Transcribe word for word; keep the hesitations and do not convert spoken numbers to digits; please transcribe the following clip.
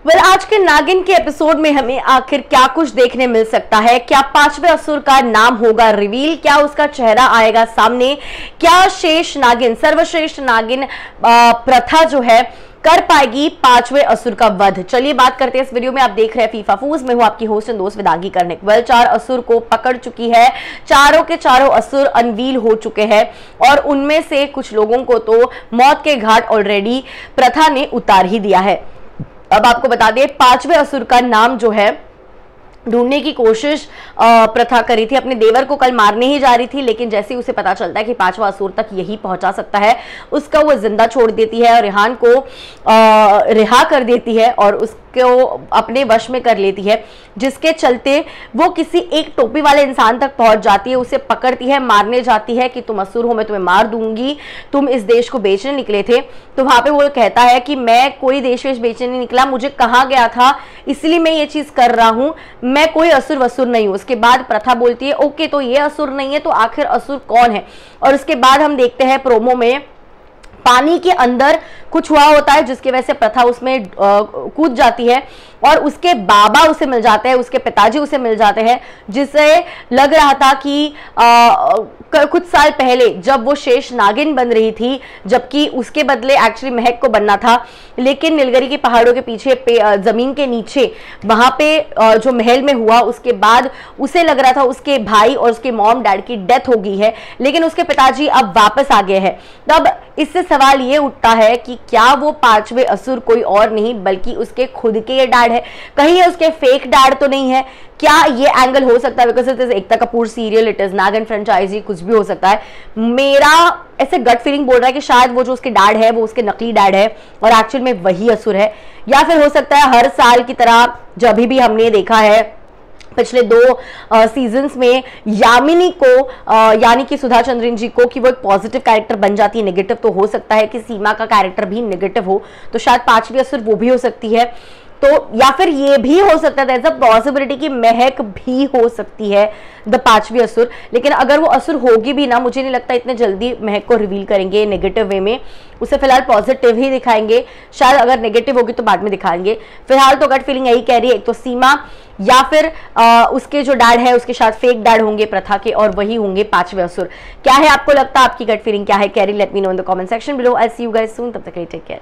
Well well, आज के नागिन के एपिसोड में हमें आखिर क्या कुछ देखने मिल सकता है। क्या पांचवें असुर का नाम होगा रिवील, क्या उसका चेहरा आएगा सामने, क्या शेष नागिन सर्वश्रेष्ठ नागिन प्रथा जो है कर पाएगी पांचवें असुर का वध। चलिए बात करते हैं इस वीडियो में। आप देख रहे हैं फीफा फूज, मैं हूं आपकी होस्ट एंड दोस्त विदागी करने। वेल चार असुर को पकड़ चुकी है, चारों के चारों असुर अनवील हो चुके हैं और उनमें से कुछ लोगों को तो मौत के घाट ऑलरेडी प्रथा ने उतार ही दिया है। अब आपको बता दें, पांचवें असुर का नाम जो है ढूंढने की कोशिश प्रथा करी थी, अपने देवर को कल मारने ही जा रही थी, लेकिन जैसे ही उसे पता चलता है कि पांचवा असुर तक यही पहुंचा सकता है, उसका वो जिंदा छोड़ देती है और रेहान को रिहा कर देती है और उसको अपने वश में कर लेती है, जिसके चलते वो किसी एक टोपी वाले इंसान तक पहुंच जाती है, उसे पकड़ती है, मारने जाती है कि तुम असुर हो, मैं तुम्हें मार दूंगी, तुम इस देश को बेचने निकले थे। तो वहां पे वो कहता है कि मैं कोई देश वेश बेचने नहीं निकला, मुझे कहा गया था इसलिए मैं ये चीज कर रहा हूं, मैं कोई असुर वसुर नहीं हूं। उसके बाद प्रथा बोलती है ओके तो ये असुर नहीं है तो आखिर असुर कौन है। और उसके बाद हम देखते हैं प्रोमो में पानी के अंदर कुछ हुआ होता है जिसकी वजह से प्रथा उसमें कूद जाती है और उसके बाबा उसे मिल जाते हैं, उसके पिताजी उसे मिल जाते हैं, जिससे लग रहा था कि आ, कुछ साल पहले जब वो शेष नागिन बन रही थी, जबकि उसके बदले एक्चुअली महक को बनना था, लेकिन नीलगिरी के पहाड़ों के पीछे पे, जमीन के नीचे वहां पे जो महल में हुआ, उसके बाद उसे लग रहा था उसके भाई और उसके मॉम डैड की डेथ हो गई है, लेकिन उसके पिताजी अब वापस आ गए हैं। तब इससे सवाल ये उठता है कि क्या वो पांचवें असुर कोई और नहीं बल्कि उसके खुद के डैड है, कहीं ये उसके फेक डैड तो नहीं है। क्या ये एंगल हो सकता है? Because it is Ekta Kapoor serial, it is Naagin franchise, कुछ भी हो सकता है। मेरा ऐसे गट फीलिंग बोल रहा है कि शायद वो जो उसके डैड है वो उसके नकली डैड है और एक्चुअल में वही असुर है। या फिर हो सकता है हर साल की तरह जब भी हमने देखा है पिछले दो सीजन्स में यामिनी को यानी कि सुधा चंद्रन जी को कि वो एक पॉजिटिव कैरेक्टर बन जाती है, नेगेटिव तो हो सकता है कि सीमा का कैरेक्टर भी नेगेटिव हो, तो शायद पांचवी असुर वो भी हो सकती है। तो या फिर ये भी हो सकता है, ऐसा पॉसिबिलिटी कि महक भी हो सकती है द पांचवी असुर। लेकिन अगर वो असुर होगी भी ना, मुझे नहीं लगता इतने जल्दी महक को रिवील करेंगे नेगेटिव वे में, उसे फिलहाल पॉजिटिव ही दिखाएंगे। शायद अगर नेगेटिव होगी तो बाद में दिखाएंगे। फिलहाल तो गट फीलिंग यही कह रही है, एक तो सीमा या फिर आ, उसके जो डैड है उसके साथ फेक डैड होंगे प्रथा के और वही होंगे पांचवे असुर। क्या है आपको लगता है? आपकी गट फीलिंग क्या है? कैरी let me know in the comment section below. I see you guys soon, तब तक के लिए टेक केयर।